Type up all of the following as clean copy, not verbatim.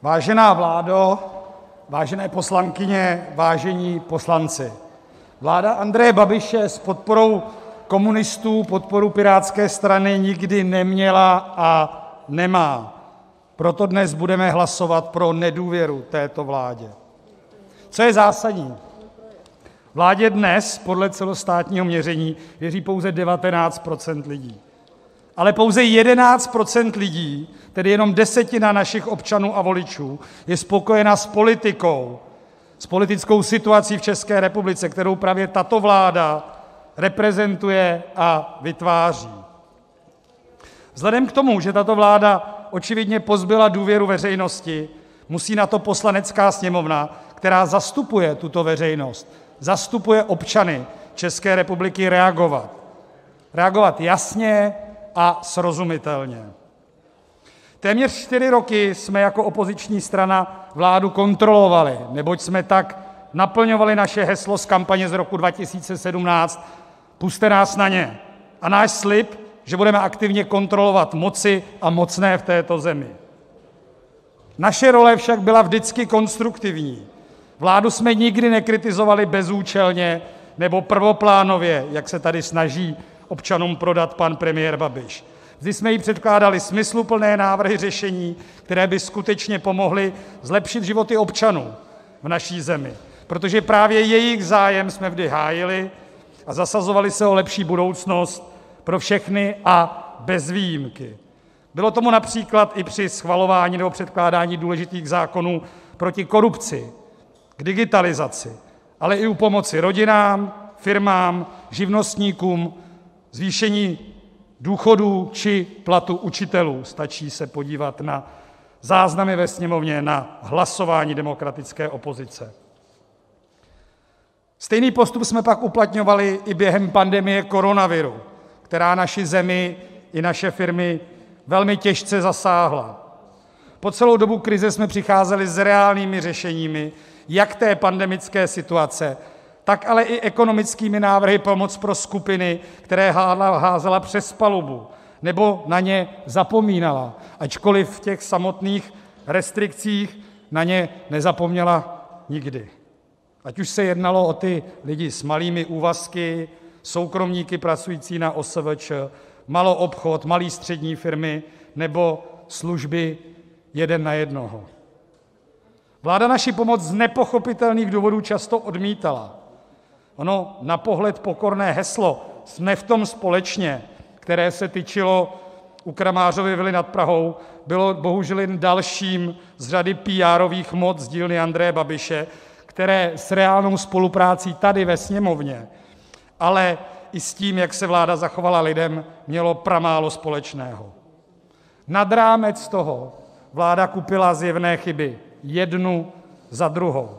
Vážená vládo, vážené poslankyně, vážení poslanci, vláda Andreje Babiše s podporou komunistů podporu Pirátské strany nikdy neměla a nemá. Proto dnes budeme hlasovat pro nedůvěru této vládě. Co je zásadní? Vládě dnes podle celostátního měření věří pouze 19 % lidí. Ale pouze 11 % lidí, tedy jenom desetina našich občanů a voličů, je spokojena s politikou, s politickou situací v České republice, kterou právě tato vláda reprezentuje a vytváří. Vzhledem k tomu, že tato vláda očividně pozbyla důvěru veřejnosti, musí na to Poslanecká sněmovna, která zastupuje tuto veřejnost, zastupuje občany České republiky, reagovat. Reagovat jasně a srozumitelně. Téměř 4 roky jsme jako opoziční strana vládu kontrolovali, neboť jsme tak naplňovali naše heslo z kampaně z roku 2017 Pusťte nás na ně a náš slib, že budeme aktivně kontrolovat moci a mocné v této zemi. Naše role však byla vždycky konstruktivní. Vládu jsme nikdy nekritizovali bezúčelně nebo prvoplánově, jak se tady snaží občanům prodat pan premiér Babiš. Vždy jsme jí předkládali smysluplné návrhy řešení, které by skutečně pomohly zlepšit životy občanů v naší zemi, protože právě jejich zájem jsme vždy hájili a zasazovali se o lepší budoucnost pro všechny a bez výjimky. Bylo tomu například i při schvalování nebo předkládání důležitých zákonů proti korupci, k digitalizaci, ale i u pomoci rodinám, firmám, živnostníkům, zvýšení důchodů či platu učitelů. Stačí se podívat na záznamy ve Sněmovně, na hlasování demokratické opozice. Stejný postup jsme pak uplatňovali i během pandemie koronaviru, která naši zemi i naše firmy velmi těžce zasáhla. Po celou dobu krize jsme přicházeli s reálnými řešeními, jak té pandemické situace, tak ale i ekonomickými návrhy pomoc pro skupiny, které házela přes palubu nebo na ně zapomínala, ačkoliv v těch samotných restrikcích na ně nezapomněla nikdy. Ať už se jednalo o ty lidi s malými úvazky, soukromníky pracující na OSVČ, maloobchod, malé střední firmy nebo služby 1 na 1. Vláda naši pomoc z nepochopitelných důvodů často odmítala. Ono na pohled pokorné heslo "Jsme v tom společně", které se tyčilo u Kramářovy vily nad Prahou, bylo bohužel jen dalším z řady píárových mod z dílny Andreje Babiše, které s reálnou spoluprácí tady ve Sněmovně, ale i s tím, jak se vláda zachovala lidem, mělo pramálo společného. Nad rámec toho vláda kupila zjevné chyby, jednu za druhou.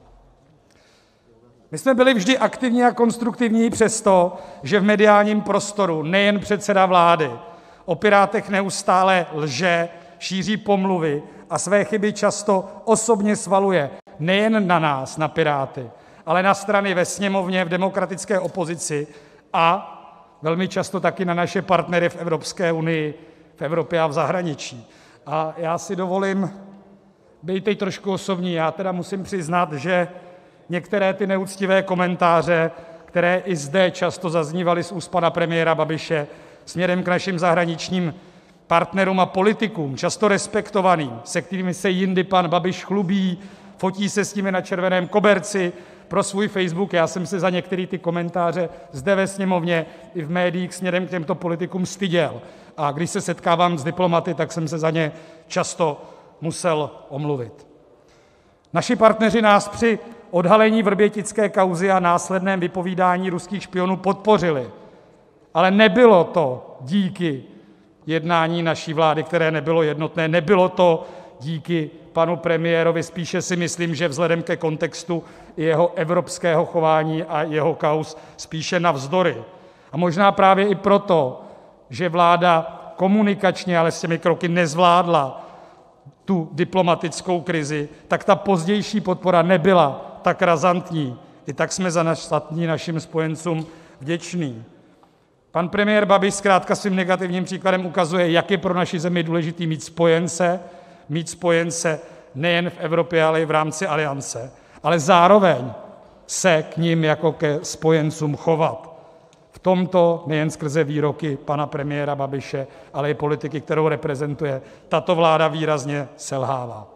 My jsme byli vždy aktivní a konstruktivní přesto, že v mediálním prostoru nejen předseda vlády o Pirátech neustále lže, šíří pomluvy a své chyby často osobně svaluje nejen na nás, na Piráty, ale na strany ve Sněmovně, v demokratické opozici a velmi často taky na naše partnery v Evropské unii, v Evropě a v zahraničí. A já si dovolím být teď trošku osobní. Já teda musím přiznat, že některé ty neúctivé komentáře, které i zde často zaznívaly z úst pana premiéra Babiše směrem k našim zahraničním partnerům a politikům, často respektovaným, se kterými se jindy pan Babiš chlubí, fotí se s nimi na červeném koberci pro svůj Facebook. Já jsem se za některé ty komentáře zde ve Sněmovně i v médiích směrem k těmto politikům styděl. A když se setkávám s diplomaty, tak jsem se za ně často musel omluvit. Naši partneři nás při odhalení vrbětické kauzy a následném vypovídání ruských špionů podpořili, ale nebylo to díky jednání naší vlády, které nebylo jednotné, nebylo to díky panu premiérovi, spíše si myslím, že vzhledem ke kontextu jeho evropského chování a jeho kauz spíše navzdory. A možná právě i proto, že vláda komunikačně, ale s těmi kroky nezvládla tu diplomatickou krizi, tak ta pozdější podpora nebyla tak razantní. I tak jsme za našim spojencům vděční. Pan premiér Babiš zkrátka svým negativním příkladem ukazuje, jak je pro naši zemi důležitý mít spojence nejen v Evropě, ale i v rámci Aliance, ale zároveň se k nim jako ke spojencům chovat. V tomto nejen skrze výroky pana premiéra Babiše, ale i politiky, kterou reprezentuje, tato vláda výrazně selhává.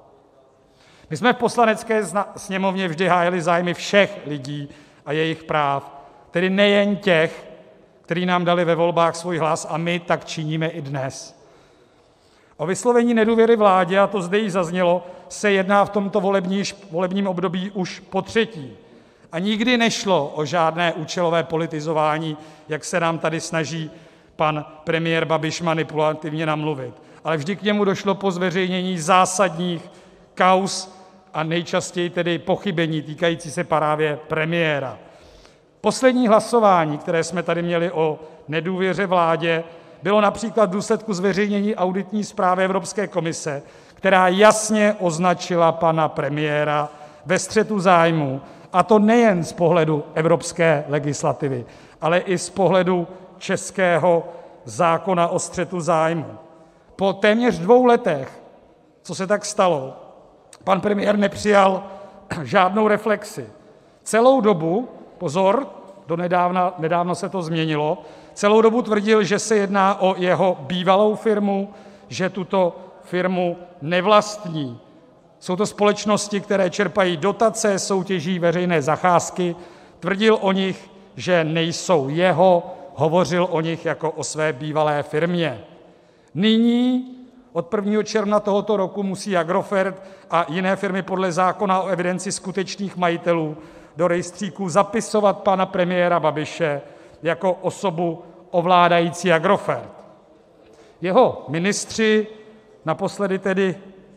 My jsme v Poslanecké sněmovně vždy hájili zájmy všech lidí a jejich práv, tedy nejen těch, kteří nám dali ve volbách svůj hlas, a my tak činíme i dnes. O vyslovení nedůvěry vládě, a to zde již zaznělo, se jedná v tomto volebním období už potřetí. A nikdy nešlo o žádné účelové politizování, jak se nám tady snaží pan premiér Babiš manipulativně namluvit, ale vždy k němu došlo po zveřejnění zásadních kauz a nejčastěji tedy pochybení týkající se právě premiéra. Poslední hlasování, které jsme tady měli o nedůvěře vládě, bylo například v důsledku zveřejnění auditní zprávy Evropské komise, která jasně označila pana premiéra ve střetu zájmů, a to nejen z pohledu evropské legislativy, ale i z pohledu českého zákona o střetu zájmů. Po téměř 2 letech, co se tak stalo, pan premiér nepřijal žádnou reflexi. Celou dobu, pozor, nedávno se to změnilo, celou dobu tvrdil, že se jedná o jeho bývalou firmu, že tuto firmu nevlastní. Jsou to společnosti, které čerpají dotace, soutěží veřejné zakázky, tvrdil o nich, že nejsou jeho, hovořil o nich jako o své bývalé firmě. Nyní od 1. června tohoto roku musí Agrofert a jiné firmy podle zákona o evidenci skutečných majitelů do rejstříků zapisovat pana premiéra Babiše jako osobu ovládající Agrofert. Jeho ministři, naposledy tedy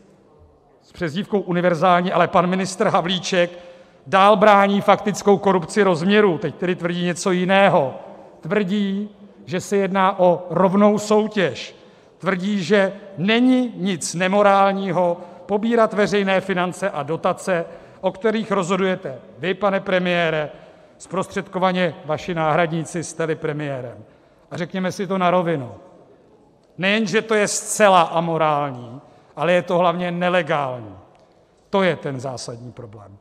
s přezdívkou univerzální, ale pan ministr Havlíček, dál brání faktickou korupci rozměru, teď tedy tvrdí něco jiného. Tvrdí, že se jedná o rovnou soutěž. Tvrdí, že není nic nemorálního pobírat veřejné finance a dotace, o kterých rozhodujete vy, pane premiére, zprostředkovaně vaši náhradníci, jste-li premiérem. A řekněme si to na rovinu. Nejen, že to je zcela amorální, ale je to hlavně nelegální. To je ten zásadní problém.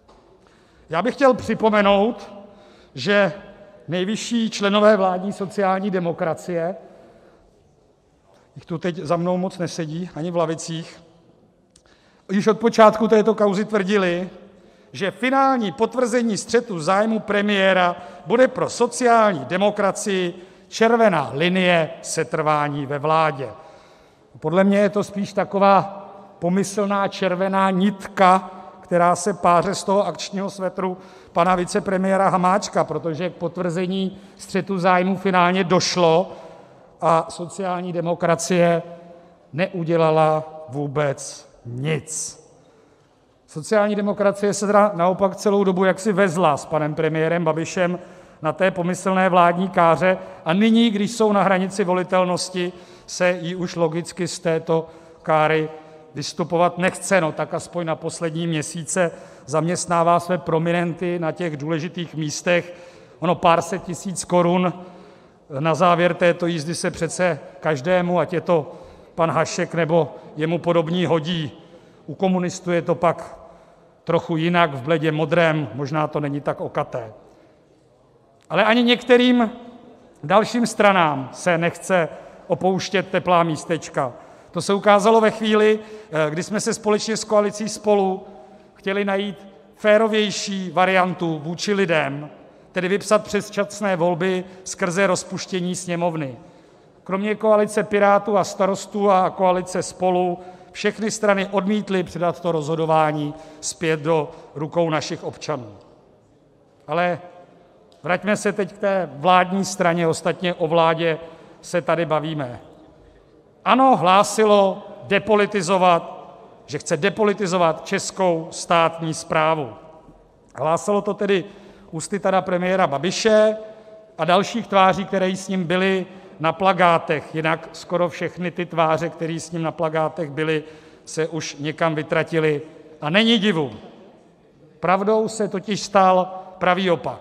Já bych chtěl připomenout, že nejvyšší členové vládní sociální demokracie, jich tu teď za mnou moc nesedí, ani v lavicích, již od počátku této kauzy tvrdili, že finální potvrzení střetu zájmu premiéra bude pro sociální demokracii červená linie setrvání ve vládě. Podle mě je to spíš taková pomyslná červená nitka, která se páře z toho akčního svetru pana vicepremiéra Hamáčka, protože k potvrzení střetu zájmů finálně došlo a sociální demokracie neudělala vůbec nic. Sociální demokracie se teda naopak celou dobu jaksi vezla s panem premiérem Babišem na té pomyslné vládní káře a nyní, když jsou na hranici volitelnosti, se jí už logicky z této káry vystupovat nechce, no tak aspoň na poslední měsíce zaměstnává své prominenty na těch důležitých místech. Ono pár set tisíc korun na závěr této jízdy se přece každému, ať je to pan Hašek nebo jemu podobní, hodí. U komunistů je to pak trochu jinak, v bledě modrém, možná to není tak okaté. Ale ani některým dalším stranám se nechce opouštět teplá místečka. To se ukázalo ve chvíli, kdy jsme se společně s koalicí SPOLU chtěli najít férovější variantu vůči lidem, tedy vypsat předčasné volby skrze rozpuštění sněmovny. Kromě koalice Pirátů a Starostů a koalice SPOLU všechny strany odmítly předat to rozhodování zpět do rukou našich občanů. Ale vraťme se teď k té vládní straně, ostatně o vládě se tady bavíme. ANO hlásilo depolitizovat, že chce depolitizovat českou státní správu. Hlásalo to tedy ústy pana premiéra Babiše a dalších tváří, které s ním byly na plakátech, jinak skoro všechny ty tváře, které s ním na plakátech byly, se už někam vytratily. A není divu. Pravdou se totiž stal pravý opak.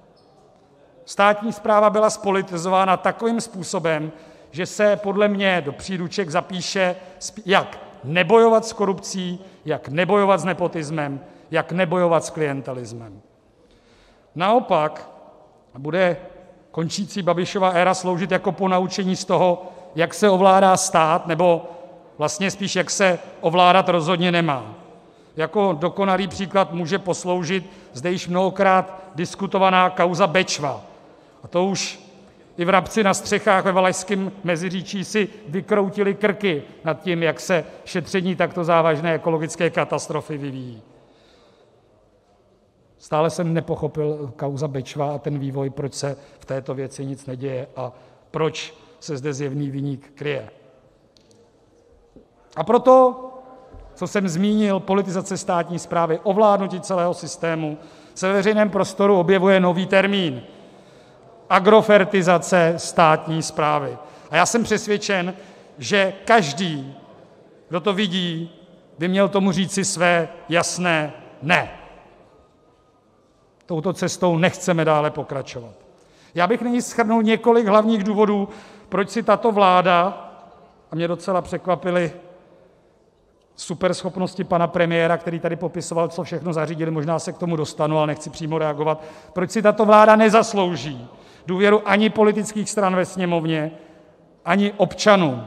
Státní správa byla zpolitizována takovým způsobem, že se podle mě do příruček zapíše jak nebojovat s korupcí, jak nebojovat s nepotismem, jak nebojovat s klientelismem. Naopak bude končící Babišova éra sloužit jako ponaučení z toho, jak se ovládá stát, nebo vlastně spíš jak se ovládat rozhodně nemá. Jako dokonalý příklad může posloužit zde již mnohokrát diskutovaná kauza Bečva. A to už i vrabci na střechách ve Valašském Meziříčí si vykroutili krky nad tím, jak se šetření takto závažné ekologické katastrofy vyvíjí. Stále jsem nepochopil kauza Bečva a ten vývoj, proč se v této věci nic neděje a proč se zde zjevný viník kryje. A proto, co jsem zmínil, politizace státní správy, ovládnutí celého systému, se ve veřejném prostoru objevuje nový termín - agrofertizace státní správy. A já jsem přesvědčen, že každý, kdo to vidí, by měl tomu říci své jasné ne. Touto cestou nechceme dále pokračovat. Já bych nyní shrnul několik hlavních důvodů, proč si tato vláda, a mě docela překvapily superschopnosti pana premiéra, který tady popisoval, co všechno zařídili, možná se k tomu dostanu, ale nechci přímo reagovat, proč si tato vláda nezaslouží důvěru ani politických stran ve Sněmovně, ani občanů.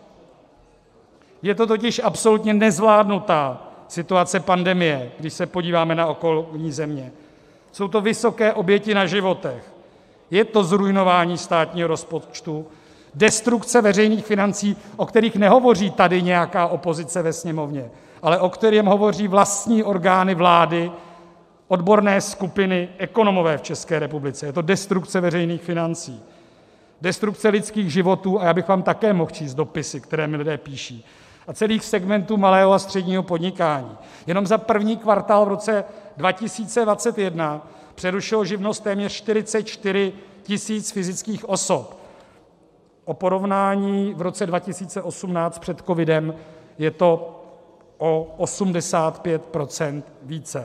Je to totiž absolutně nezvládnutá situace pandemie, když se podíváme na okolní země. Jsou to vysoké oběti na životech, je to zruinování státního rozpočtu, destrukce veřejných financí, o kterých nehovoří tady nějaká opozice ve Sněmovně, ale o kterém hovoří vlastní orgány vlády, odborné skupiny, ekonomové v České republice. Je to destrukce veřejných financí, destrukce lidských životů, a já bych vám také mohl číst dopisy, které mi lidé píší, a celých segmentů malého a středního podnikání. Jenom za první kvartál v roce 2021 přerušilo živnost téměř 44 000 fyzických osob. O porovnání v roce 2018 před covidem je to o 85 % více.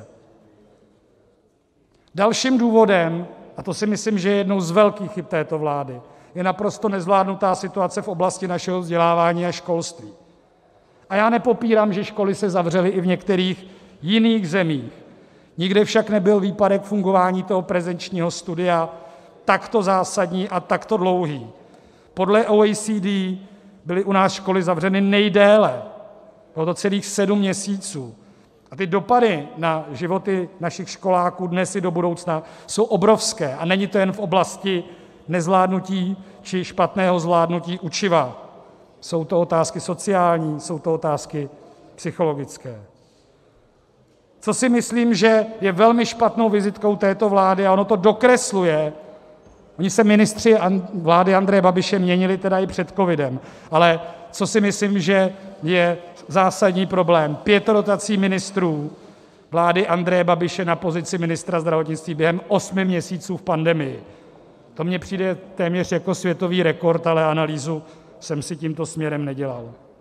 Dalším důvodem, a to si myslím, že je jednou z velkých chyb této vlády, je naprosto nezvládnutá situace v oblasti našeho vzdělávání a školství. A já nepopírám, že školy se zavřely i v některých jiných zemích. Nikde však nebyl výpadek fungování toho prezenčního studia takto zásadní a takto dlouhý. Podle OECD byly u nás školy zavřeny nejdéle, bylo to celých 7 měsíců. A ty dopady na životy našich školáků dnes i do budoucna jsou obrovské. A není to jen v oblasti nezvládnutí či špatného zvládnutí učiva. Jsou to otázky sociální, jsou to otázky psychologické. Co si myslím, že je velmi špatnou vizitkou této vlády, a ono to dokresluje, oni se ministři vlády Andreje Babiše měnili teda i před covidem, ale co si myslím, že je zásadní problém, 5 rotací ministrů vlády Andreje Babiše na pozici ministra zdravotnictví během 8 měsíců v pandemii. To mně přijde téměř jako světový rekord, ale analýzu jsem si tímto směrem nedělal.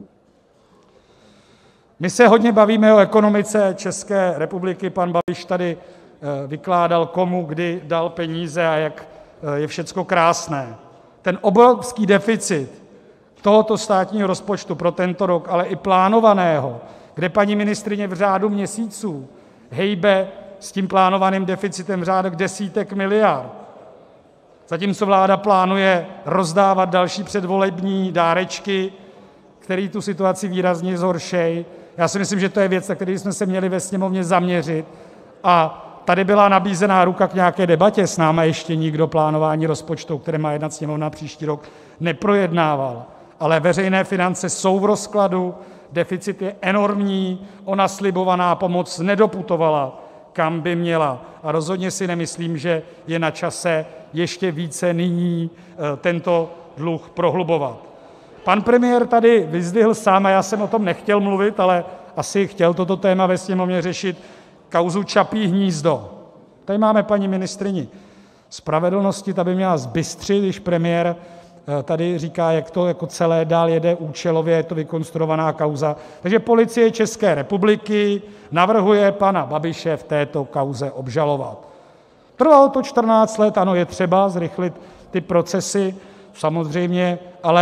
My se hodně bavíme o ekonomice České republiky. Pan Babiš tady vykládal, komu kdy dal peníze a jak je všecko krásné. Ten obrovský deficit tohoto státního rozpočtu pro tento rok, ale i plánovaného, kde paní ministryně v řádu měsíců hejbe s tím plánovaným deficitem v řádech desítek miliard, zatímco vláda plánuje rozdávat další předvolební dárečky, které tu situaci výrazně zhorší. Já si myslím, že to je věc, na který jsme se měli ve Sněmovně zaměřit. A tady byla nabízená ruka k nějaké debatě, s námi ještě nikdo plánování rozpočtu, které má jednat Sněmovna příští rok, neprojednával. Ale veřejné finance jsou v rozkladu, deficit je enormní, ona slibovaná pomoc nedoputovala, kam by měla. A rozhodně si nemyslím, že je na čase ještě více nyní tento dluh prohlubovat. Pan premiér tady vyzdvihl sám, a já jsem o tom nechtěl mluvit, ale asi chtěl toto téma ve Sněmovně řešit, kauzu Čapí hnízdo. Tady máme paní ministryni spravedlnosti, ta by měla zbystřit, když premiér tady říká, jak to jako celé dál jede účelově, je to vykonstruovaná kauza. Takže Policie České republiky navrhuje pana Babiše v této kauze obžalovat. Trvalo to 14 let, ano, je třeba zrychlit ty procesy, samozřejmě, ale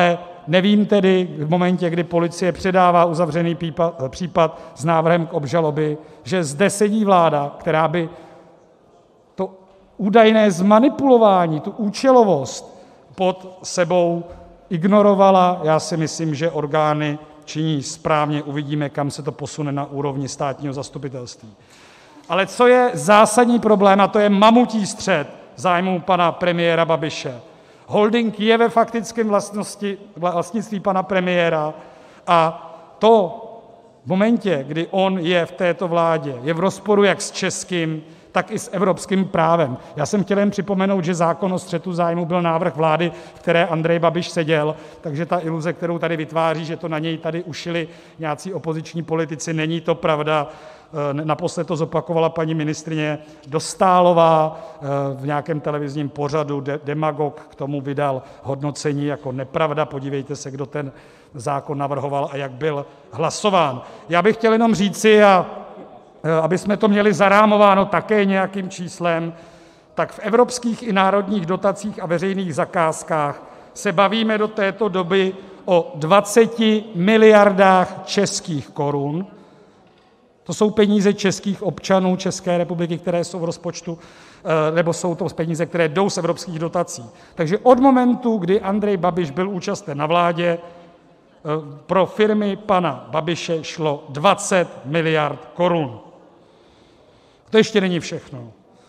nevím tedy v momentě, kdy policie předává uzavřený případ s návrhem k obžalobě, že zde sedí vláda, která by to údajné zmanipulování, tu účelovost pod sebou ignorovala. Já si myslím, že orgány činí správně, uvidíme, kam se to posune na úrovni státního zastupitelství. Ale co je zásadní problém, a to je mamutí střet zájmů pana premiéra Babiše. Holding je ve faktickém vlastnictví pana premiéra a to v momentě, kdy on je v této vládě, je v rozporu jak s českým, tak i s evropským právem. Já jsem chtěl jen připomenout, že zákon o střetu zájmů byl návrh vlády, v které Andrej Babiš seděl, takže ta iluze, kterou tady vytváří, že to na něj tady ušili nějací opoziční politici, není to pravda. Naposled to zopakovala paní ministryně Dostálová v nějakém televizním pořadu, Demagog k tomu vydal hodnocení jako nepravda. Podívejte se, kdo ten zákon navrhoval a jak byl hlasován. Já bych chtěl jenom říci, a aby jsme to měli zarámováno také nějakým číslem, tak v evropských i národních dotacích a veřejných zakázkách se bavíme do této doby o 20 miliardách českých korun. To jsou peníze českých občanů České republiky, které jsou v rozpočtu, nebo jsou to peníze, které jdou z evropských dotací. Takže od momentu, kdy Andrej Babiš byl účasten na vládě, pro firmy pana Babiše šlo 20 miliard korun. To ještě není všechno.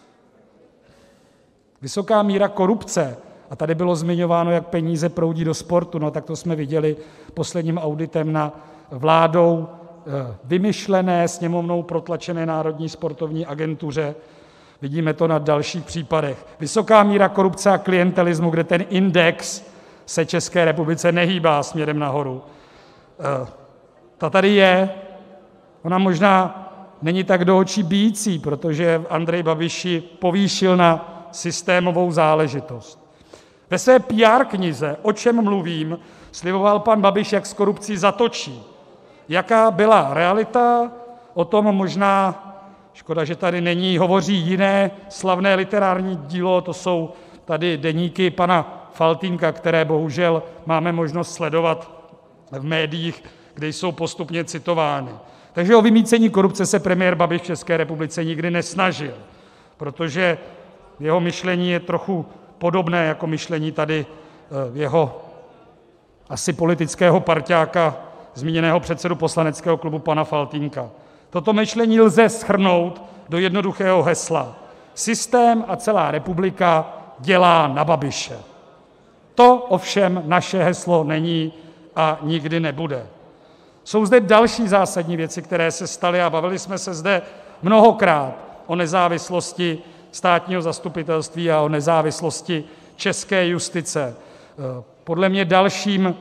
Vysoká míra korupce, a tady bylo zmiňováno, jak peníze proudí do sportu, no tak to jsme viděli posledním auditem na vládou vymyšlené, Sněmovnou protlačené Národní sportovní agentuře. Vidíme to na dalších případech. Vysoká míra korupce a klientelismu, kde ten index se České republice nehýbá směrem nahoru. Ta tady je, ona možná není tak do očí bijící, protože Andrej Babiš ji povýšil na systémovou záležitost. Ve své PR knize O čem mluvím sliboval pan Babiš, jak s korupcí zatočí. Jaká byla realita, o tom možná, škoda, že tady není, hovoří jiné slavné literární dílo, to jsou tady deníky pana Faltýnka, které bohužel máme možnost sledovat v médiích, kde jsou postupně citovány. Takže o vymýcení korupce se premiér Babiš v České republice nikdy nesnažil, protože jeho myšlení je trochu podobné jako myšlení tady jeho asi politického parťáka, zmíněného předsedu poslaneckého klubu pana Faltýnka. Toto myšlení lze shrnout do jednoduchého hesla: systém a celá republika dělá na Babiše. To ovšem naše heslo není a nikdy nebude. Jsou zde další zásadní věci, které se staly, a bavili jsme se zde mnohokrát o nezávislosti státního zastupitelství a o nezávislosti české justice. Podle mě dalším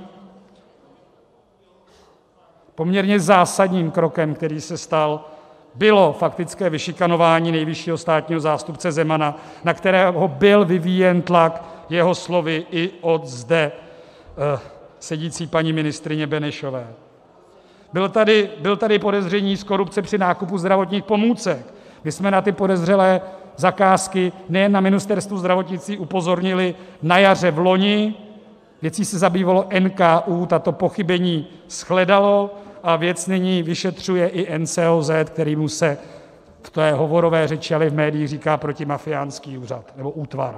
poměrně zásadním krokem, který se stal, bylo faktické vyšikanování nejvyššího státního zástupce Zemana, na kterého byl vyvíjen tlak jeho slovy i od zde sedící paní ministryně Benešové. Byl tady podezření z korupce při nákupu zdravotních pomůcek. My jsme na ty podezřelé zakázky nejen na Ministerstvu zdravotnictví upozornili na jaře vloni, věcí se zabývalo NKÚ, tato pochybení shledalo a věc nyní vyšetřuje i NCOZ, kterému se v té hovorové řeči, ale v médiích říká protimafiánský úřad nebo útvar.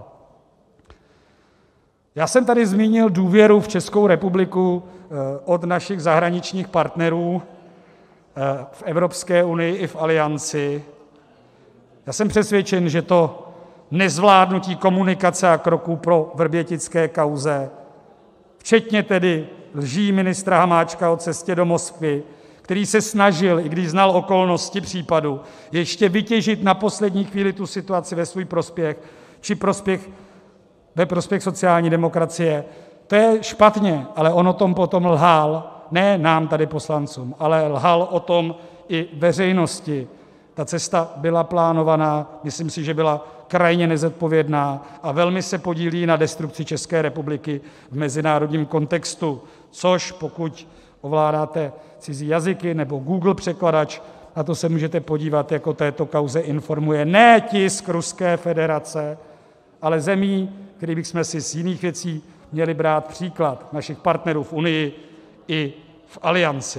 Já jsem tady zmínil důvěru v Českou republiku od našich zahraničních partnerů v Evropské unii i v Alianci. Já jsem přesvědčen, že to nezvládnutí komunikace a kroků pro vrbětické kauze, včetně tedy lží ministra Hamáčka o cestě do Moskvy, který se snažil, i když znal okolnosti případu, ještě vytěžit na poslední chvíli tu situaci ve svůj prospěch či ve prospěch sociální demokracie, to je špatně, ale on o tom potom lhal, ne nám tady poslancům, ale lhal o tom i veřejnosti. Ta cesta byla plánovaná, myslím si, že byla krajně nezodpovědná a velmi se podílí na destrukci České republiky v mezinárodním kontextu, což pokud ovládáte cizí jazyky nebo Google překladač, na to se můžete podívat, jak o této kauze informuje ne tisk Ruské federace, ale zemí, který bychom si z jiných věcí měli brát příklad našich partnerů v Unii i v Alianci.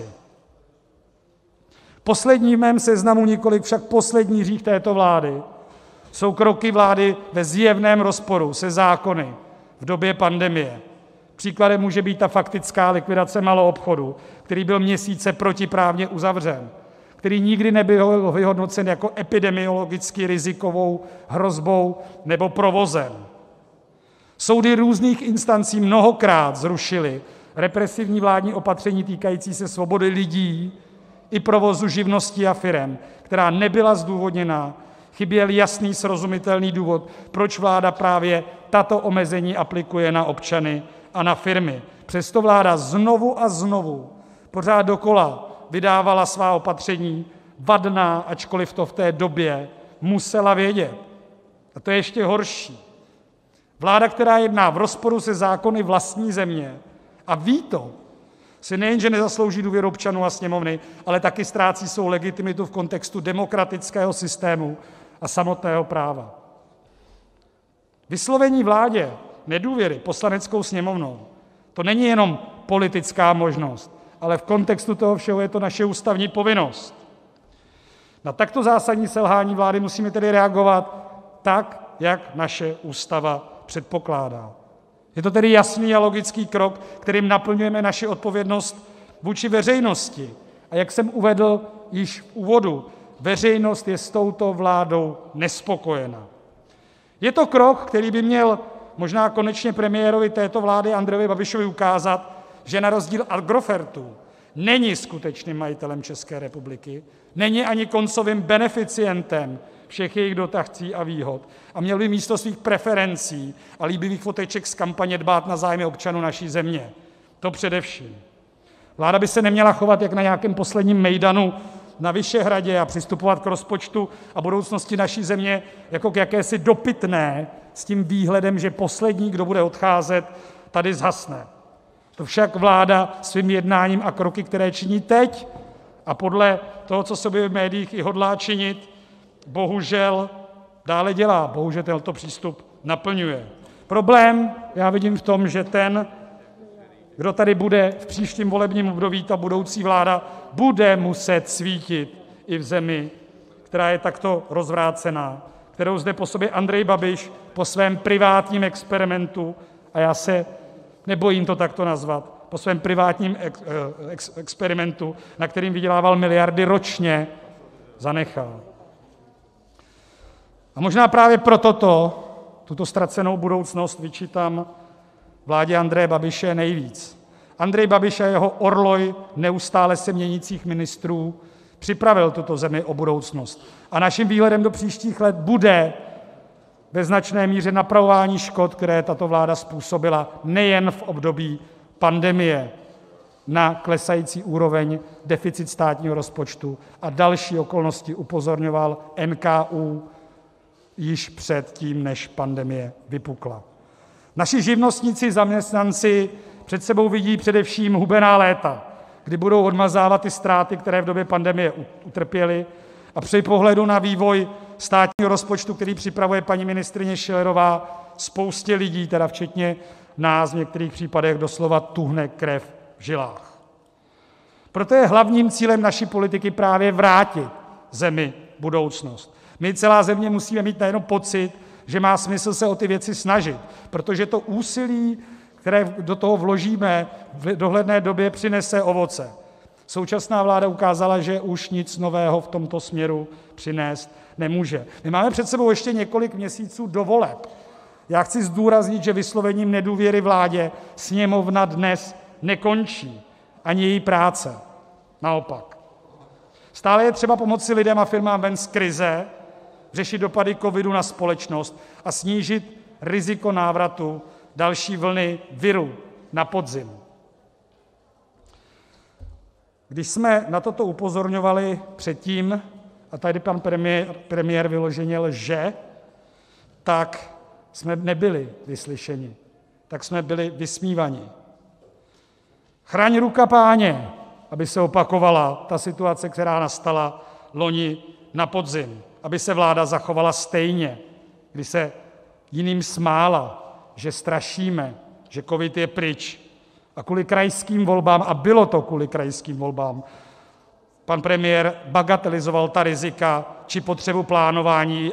Poslední v mém seznamu, nikoliv však poslední hřích této vlády, jsou kroky vlády ve zjevném rozporu se zákony v době pandemie. Příkladem může být ta faktická likvidace maloobchodu, který byl měsíce protiprávně uzavřen, který nikdy nebyl vyhodnocen jako epidemiologicky rizikovou hrozbou nebo provozem. Soudy různých instancí mnohokrát zrušily represivní vládní opatření týkající se svobody lidí i provozu živností a firem, která nebyla zdůvodněna. Chyběl jasný, srozumitelný důvod, proč vláda právě tato omezení aplikuje na občany a na firmy. Přesto vláda znovu a znovu, pořád dokola, vydávala svá opatření vadná, ačkoliv to v té době musela vědět. A to je ještě horší. Vláda, která jedná v rozporu se zákony vlastní země a ví to, si nejenže nezaslouží důvěru občanů a Sněmovny, ale taky ztrácí svou legitimitu v kontextu demokratického systému a samotného práva. Vyslovení vládě nedůvěry Poslaneckou sněmovnou, to není jenom politická možnost, ale v kontextu toho všeho je to naše ústavní povinnost. Na takto zásadní selhání vlády musíme tedy reagovat tak, jak naše ústava předpokládá. Je to tedy jasný a logický krok, kterým naplňujeme naši odpovědnost vůči veřejnosti. A jak jsem uvedl již v úvodu, veřejnost je s touto vládou nespokojena. Je to krok, který by měl možná konečně premiérovi této vlády Andrejovi Babišovi ukázat, že na rozdíl od Agrofertu není skutečným majitelem České republiky, není ani koncovým beneficientem všech jejich dotací a výhod a měl by místo svých preferencí a líbivých foteček z kampaně dbát na zájmy občanů naší země. To především. Vláda by se neměla chovat jak na nějakém posledním mejdanu na Vyšehradě a přistupovat k rozpočtu a budoucnosti naší země jako k jakési dopitné s tím výhledem, že poslední, kdo bude odcházet, tady zhasne. To však vláda svým jednáním a kroky, které činí teď a podle toho, co se objeví v médiích, i hodlá činit, bohužel dále dělá, bohužel tento přístup naplňuje. Problém já vidím v tom, že ten, kdo tady bude v příštím volebním období, ta budoucí vláda, bude muset svítit i v zemi, která je takto rozvrácená, kterou zde po sobě Andrej Babiš po svém privátním experimentu, a já se nebojím to takto nazvat, po svém privátním experimentu, na kterým vydělával miliardy ročně, zanechal. A možná právě proto tuto ztracenou budoucnost vyčítám vládě Andreje Babiše nejvíc. Andrej Babiš a jeho orloj neustále se měnících ministrů připravil tuto zemi o budoucnost. A naším výhledem do příštích let bude ve značné míře napravování škod, které tato vláda způsobila nejen v období pandemie, na klesající úroveň deficit státního rozpočtu a další okolnosti upozorňoval NKÚ již před tím, než pandemie vypukla. Naši živnostníci, zaměstnanci před sebou vidí především hubená léta, kdy budou odmazávat ty ztráty, které v době pandemie utrpěli, a při pohledu na vývoj státního rozpočtu, který připravuje paní ministryně Schillerová, spoustě lidí, teda včetně nás, v některých případech doslova tuhne krev v žilách. Proto je hlavním cílem naší politiky právě vrátit zemi budoucnost. My, celá země, musíme mít najednou pocit, že má smysl se o ty věci snažit, protože to úsilí, které do toho vložíme, v dohledné době přinese ovoce. Současná vláda ukázala, že už nic nového v tomto směru přinést nemůže. My máme před sebou ještě několik měsíců do voleb. Já chci zdůraznit, že vyslovením nedůvěry vládě Sněmovna dnes nekončí, ani její práce. Naopak. Stále je třeba pomoci lidem a firmám ven z krize, řešit dopady covidu na společnost a snížit riziko návratu další vlny viru na podzim. Když jsme na toto upozorňovali předtím, a tady pan premiér vyloženě lže, tak jsme nebyli vyslyšeni, tak jsme byli vysmíváni. Chraň ruka Páně, aby se opakovala ta situace, která nastala loni na podzim, aby se vláda zachovala stejně, kdy se jiným smála, že strašíme že covid je pryč. A kvůli krajským volbám, a bylo to kvůli krajským volbám, pan premiér bagatelizoval ta rizika či potřebu plánování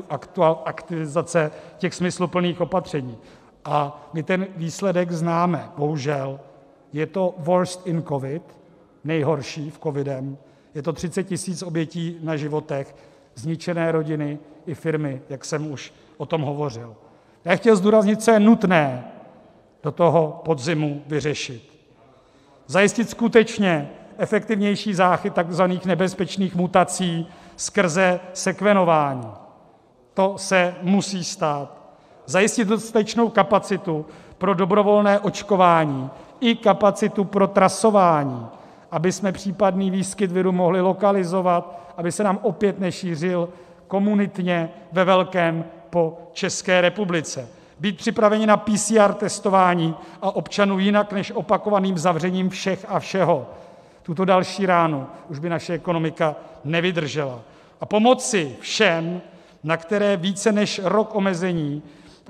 aktivizace těch smysluplných opatření. A my ten výsledek známe. Bohužel je to worst in covid, nejhorší v covidem. Je to 30 000 obětí na životech, zničené rodiny i firmy, jak jsem už o tom hovořil. Já chtěl zdůraznit, co je nutné do toho podzimu vyřešit. Zajistit skutečně efektivnější záchyt takzvaných nebezpečných mutací skrze sekvenování. To se musí stát. Zajistit dostatečnou kapacitu pro dobrovolné očkování i kapacitu pro trasování, aby jsme případný výskyt viru mohli lokalizovat, aby se nám opět nešířil komunitně ve velkém po České republice. Být připraveni na PCR testování a občanů jinak než opakovaným zavřením všech a všeho. Tuto další ránu už by naše ekonomika nevydržela. A pomoci všem, na které více než rok omezení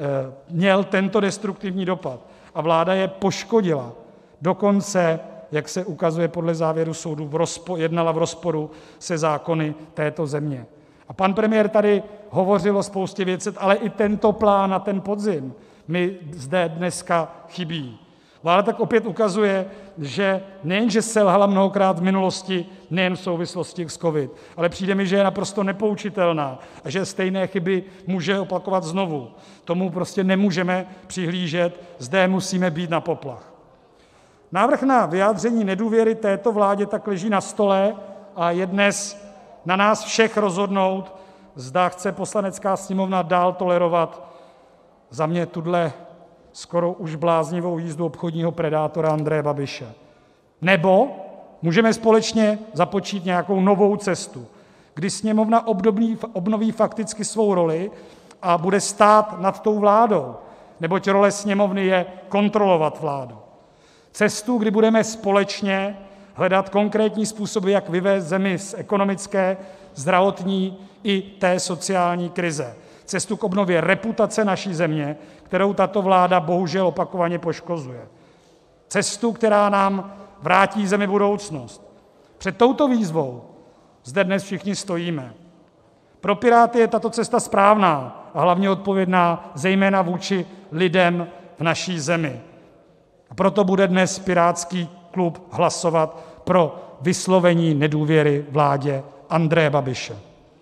měl tento destruktivní dopad. A vláda je poškodila. Dokonce, jak se ukazuje podle závěru soudu, jednala v rozporu se zákony této země. A pan premiér tady hovořil o spoustě věcí, ale i tento plán na ten podzim mi zde dneska chybí. Vláda tak opět ukazuje, že nejenže selhala mnohokrát v minulosti, nejen v souvislosti s covid, ale přijde mi, že je naprosto nepoučitelná a že stejné chyby může opakovat znovu. Tomu prostě nemůžeme přihlížet, zde musíme být na poplach. Návrh na vyjádření nedůvěry této vládě tak leží na stole a je dnes na nás všech rozhodnout, zda chce Poslanecká sněmovna dál tolerovat za mě tuhle skoro už bláznivou jízdu obchodního predátora Andreje Babiše. Nebo můžeme společně započít nějakou novou cestu, kdy Sněmovna obnoví fakticky svou roli a bude stát nad tou vládou, neboť role Sněmovny je kontrolovat vládu. Cestu, kdy budeme společně hledat konkrétní způsoby, jak vyvést zemi z ekonomické, zdravotní i té sociální krize. Cestu k obnově reputace naší země, kterou tato vláda bohužel opakovaně poškozuje. Cestu, která nám vrátí zemi budoucnost. Před touto výzvou zde dnes všichni stojíme. Pro Piráty je tato cesta správná a hlavně odpovědná zejména vůči lidem v naší zemi. A proto bude dnes pirátský klub hlasovat pro vyslovení nedůvěry vládě Andreje Babiše.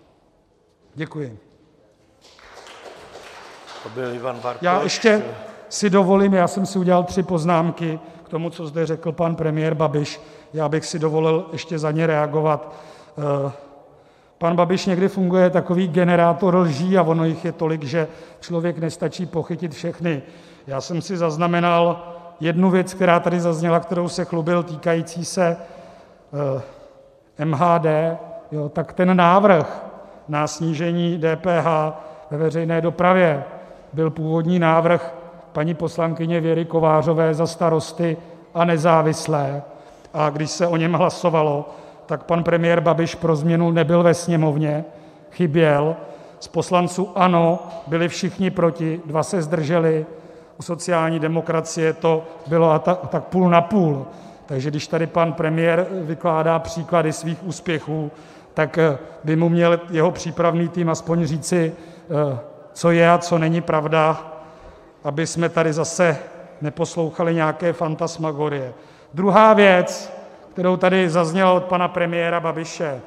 Děkuji. Já ještě si dovolím, já jsem si udělal 3 poznámky k tomu, co zde řekl pan premiér Babiš. Já bych si dovolil ještě za ně reagovat. Pan Babiš někdy funguje takový generátor lží a ono jich je tolik, že člověk nestačí pochytit všechny. Já jsem si zaznamenal jednu věc, která tady zazněla, kterou se chlubil, týkající se MHD, tak ten návrh na snížení DPH ve veřejné dopravě byl původní návrh paní poslankyně Věry Kovářové za Starosty a nezávislé. A když se o něm hlasovalo, tak pan premiér Babiš pro změnu nebyl ve sněmovně, chyběl. Z poslanců ANO byli všichni proti, 2 se zdrželi, u sociální demokracie to bylo tak půl na půl. Takže když tady pan premiér vykládá příklady svých úspěchů, tak by mu měl jeho přípravný tým aspoň říci, co je a co není pravda, aby jsme tady zase neposlouchali nějaké fantasmagorie. Druhá věc, kterou tady zazněla od pana premiéra Babiše.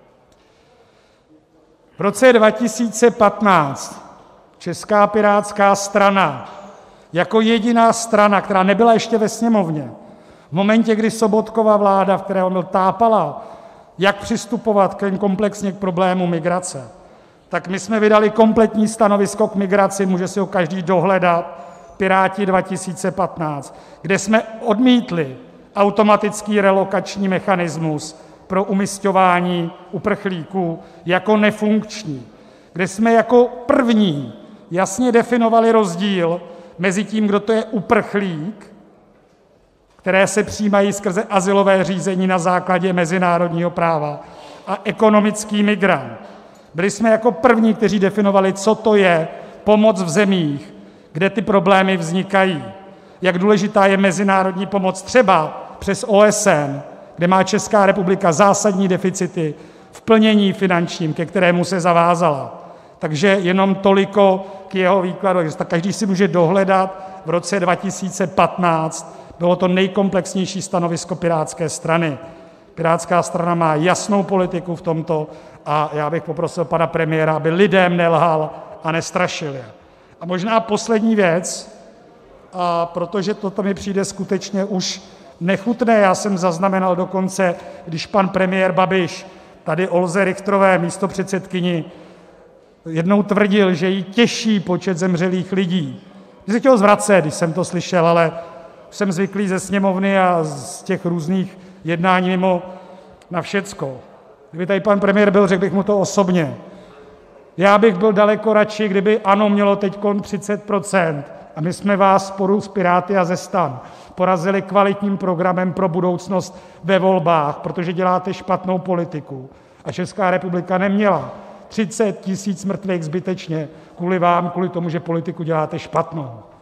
V roce 2015 Česká pirátská strana jako jediná strana, která nebyla ještě ve sněmovně, v momentě, kdy Sobotkova vláda, v které on byl, tápala, jak přistupovat komplexně k problému migrace, tak my jsme vydali kompletní stanovisko k migraci, může si ho každý dohledat, Piráti 2015, kde jsme odmítli automatický relokační mechanismus pro umisťování uprchlíků jako nefunkční, kde jsme jako první jasně definovali rozdíl mezi tím, kdo to je uprchlík, které se přijímají skrze azylové řízení na základě mezinárodního práva, a ekonomický migrant. Byli jsme jako první, kteří definovali, co to je pomoc v zemích, kde ty problémy vznikají. jak důležitá je mezinárodní pomoc třeba přes OSN, kde má Česká republika zásadní deficity v plnění finančním, ke kterému se zavázala. Takže jenom toliko k jeho výkladu. Každý si může dohledat, v roce 2015 bylo to nejkomplexnější stanovisko Pirátské strany. Pirátská strana má jasnou politiku v tomto a já bych poprosil pana premiéra, aby lidem nelhal a nestrašil je. A možná poslední věc, protože toto mi přijde skutečně už nechutné. Já jsem zaznamenal dokonce, když pan premiér Babiš tady Olze Richterové, místopředsedkyni, jednou tvrdil, že ji těší počet zemřelých lidí. Mě se chtělo zvracet, když jsem to slyšel, ale jsem zvyklý ze Sněmovny a z těch různých jednání mimo na všecko. Kdyby tady pan premiér byl, řekl bych mu to osobně. Já bych byl daleko radši, kdyby ANO mělo teď 30% a my jsme vás spolu s Piráty a ze STAN porazili kvalitním programem pro budoucnost ve volbách, protože děláte špatnou politiku. A Česká republika neměla 30 000 mrtvých zbytečně kvůli vám, kvůli tomu, že politiku děláte špatnou.